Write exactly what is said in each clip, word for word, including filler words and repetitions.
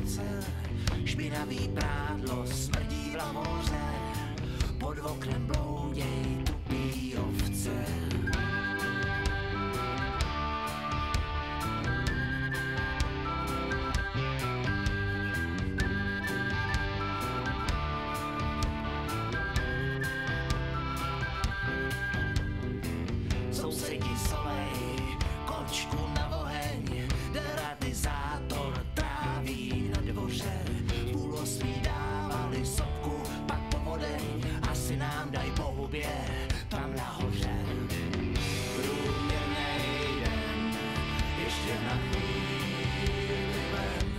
Žárovce. Špinavý prádlo smrdí v lamoře, pod oknem blouděj tupý ovce. Sousedi solej kočku na oheň, deratizátor tráví na dvoře. V půl osmí dávali sopku, pak povodeň, asi nám daj po hubě tam nahoře. Průměrnej den, ještě na chvíli ven.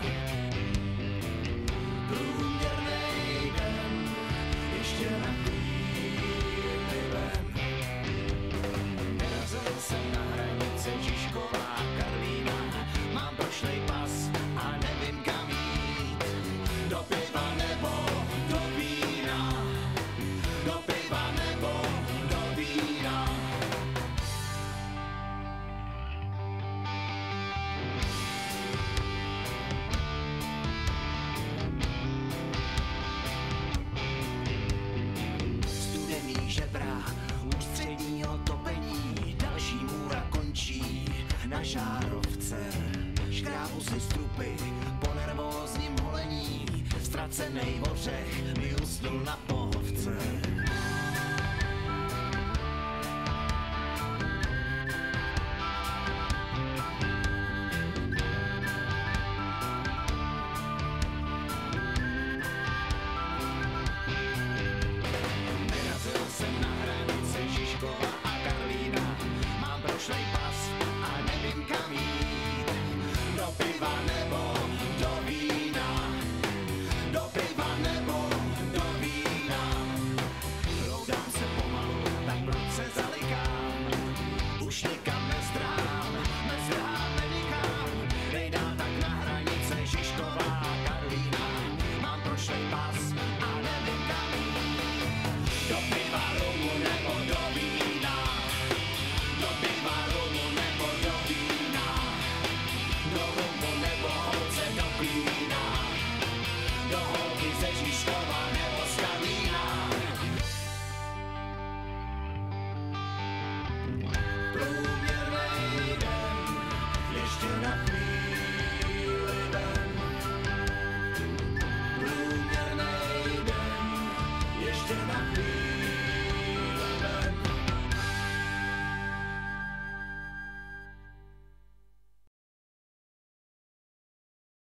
Průměrnej den, ještě na chvíli ven. Vyrazil jsem na hranice Žižková Karlína, mám prošlej pas a nevím kam jít. Do piva nebo do vína, do piva nebo do vína. Studený žebra ústředního topení, další můra končí na Žárovce. Škrábu si strupy po nervózním holení, ztracenej ořech mi usnul na pohovce. Vyrazil jsem na hranice Žižkova a Karlína, mám prošlej pas a nevím kam jít. Do piva nebo do vína, do piva nebo do vína. Loudám se pomalu, tak prudce zalikám, už nikam nezdrám, nezdrám nenikám. Dej dál tak na hranice Žižková Karlína, mám prošlej pas a nevím kam jít. Do piva, rumu nebo do vína, do piva, rumu nebo do vína, do rumu nebo holce do klína, do holky ze Žižkova.